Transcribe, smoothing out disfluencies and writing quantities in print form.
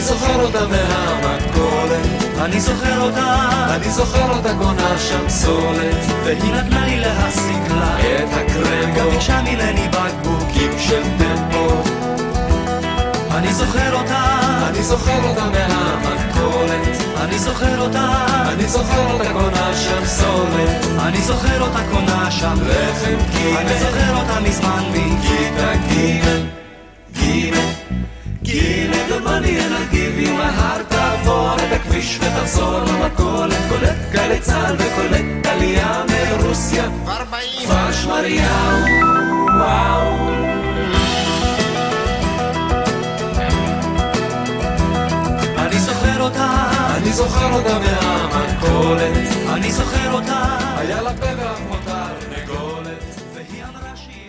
זוכר אותה מהמכולת, אני זוכר אותה, אני זוכר אותה קונה שם סולת, והיא נתנה לי להשיג לה את הקרמבו, גם ביקשה ממני בקבוקים של טמפו. אני זוכר אותה, אני זוכר אותה מהמכולת, אני זוכר אותה, אני זוכר אותה קונה שם סולת, אני זוכר אותה קונה שם לחם קימל, אני זוכר אותה מזמן מכיתה גימל. Give me the money and I'll give you my heart. תעבור את הכביש ותחזור למכולת, קולט גלי צהל וקולט עלייה מרוסיה, כפר שמריהו, וואו. אני זוכר אותה, אני זוכר אותה מהמכולת, אני זוכר אותה, היה לה פה ואף מותר נגולת, והיא אמרה שהיא